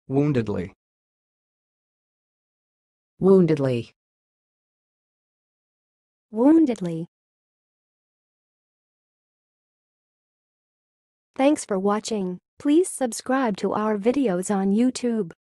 Woundedly. Woundedly. Woundedly. Thanks for watching. Please subscribe to our videos on YouTube.